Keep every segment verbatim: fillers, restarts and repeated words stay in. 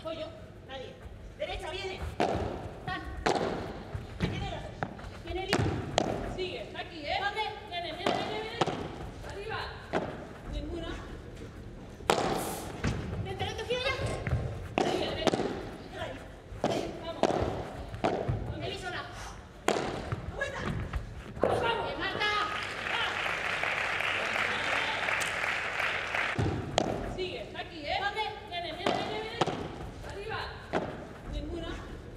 Voy yo. Nadie. Derecha, viene. Tan. Viene la dos. Viene el hijo. Sigue. Está aquí, ¿eh? ¿Dónde? Viene, viene, viene, viene. Arriba. Ninguna. Vente, ¿no te giro ya? Sigue, derecha. Llega ahí. Vamos. Eli sola. ¡Vuelta! ¡Vamos, vamos! ¡Eh, Marta! Sigue. Está aquí, ¿eh? ¿Dónde? Viene, viene, viene, viene. Arriba. Ninguna.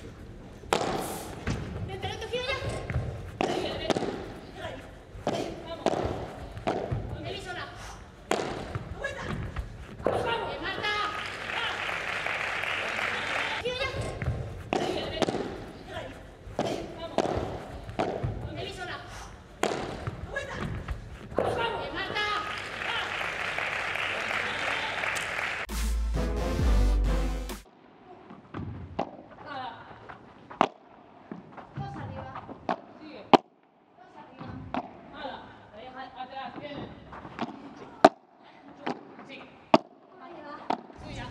Vente, ¿no te giro ya? Sigue, derecha. Llega ahí. Vamos. Eli sola. ¡Vuelta! ¡Vamos, vamos! ¡Eh, Marta! ¿Giro ya? Sigue, derecha. Llega ahí. Vamos. Eli sola. ¡Vuelta! ¡Vamos, vamos! ¡Eh, Marta! Nada. Dos arriba. Sigue. Dos arriba. Nada. Deja atrás. Viene. Sí. Ahí va. Suya.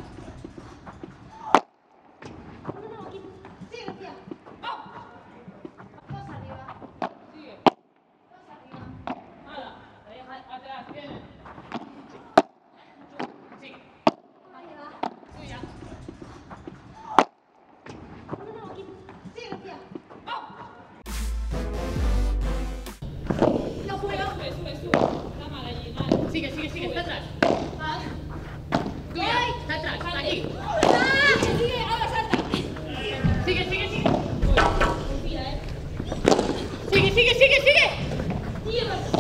No, no, aquí. Sí, Lucía. ¡Vamos! Dos arriba. Sigue. Dos arriba. Nada. Deja atrás. Viene. Sí. Ahí va. Suya. No, no, aquí. Sí, Lucía. ¡Vamos! No puedo. Sube, sube, sube. Está mal allí, mal. Sigue, sigue, sigue. Está atrás. Ah. Tuya. Está atrás. Aquí. ¡Ah! Sigue, ahora salta. Sigue, sigue, sigue. Confía, eh. Sigue, sigue, sigue, sigue. Sigue, Marta.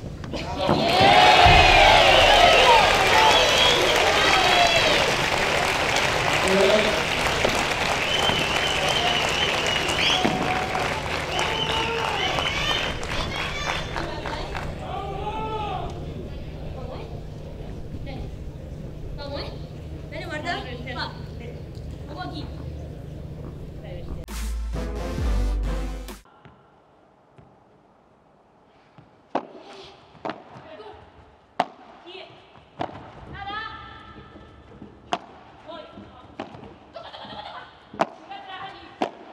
Vamos, ¿eh? Dale, Marta. Va. Vamos aquí. Sigue. Nada. Voy. Toca, toca, toca, toca. Sube atrás allí.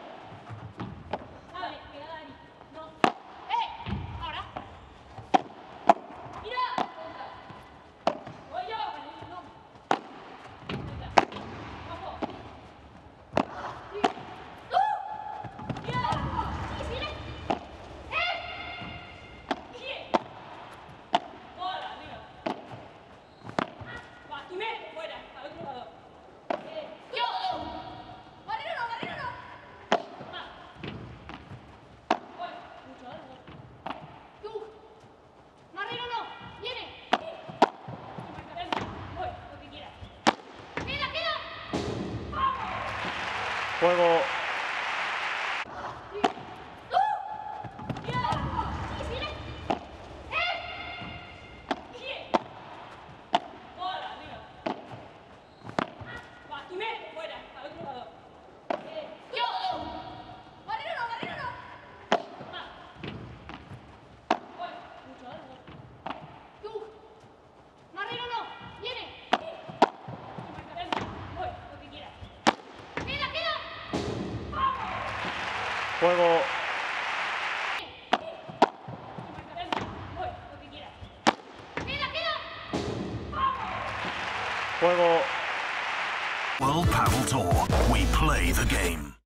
Dale, pegada allí. No. ¡Eh! Ahora. Mira. Voy yo. No. Venga. Vamos. Sí. ¡Tú! Mira. Sí, sigue. ¡Eh! Sigue. Hola, arriba. Va, tú ves, fuera, al otro lado. Eh, yo. Barrero no, barrero no. Va. Voy. Mucho, ¿eh? Tú. Barrero no. Viene. Venga, voy, lo que quieras. Queda, queda. Juego. ¡Tú! ¡Mira! ¡Sí, sigue! ¡Eh! Sigue. Hola, arriba. Va, tú ves, fuera, al otro lado. Eh, ¡Yo! ¡Barrero no, barrero no! va. Voy. Mucho, ¿eh? ¡Tú! Barrero no. Viene. Venga, voy, lo que quieras. ¡Queda, queda! Juego. Venga, voy, lo que quieras. ¡Queda, queda! Juego. World Paddle Tour. We play the game.